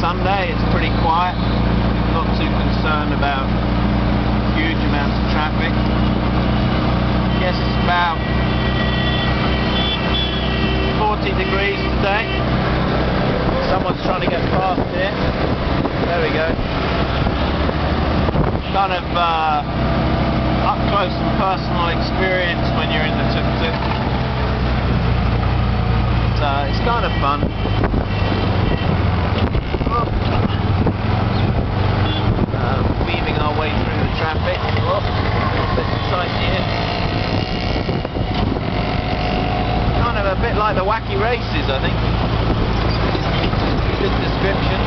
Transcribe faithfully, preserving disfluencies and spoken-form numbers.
Sunday, it's pretty quiet. Not too concerned about huge amounts of traffic. I guess it's about forty degrees today. Someone's trying to get past here. There we go. Kind of uh, up close and personal experience when you're in the tuk-tuk. But, uh, it's kind of fun. Uh, weaving our way through the traffic. Oh, a bit tight here. Kind of a bit like the Wacky Races, I think. Good description.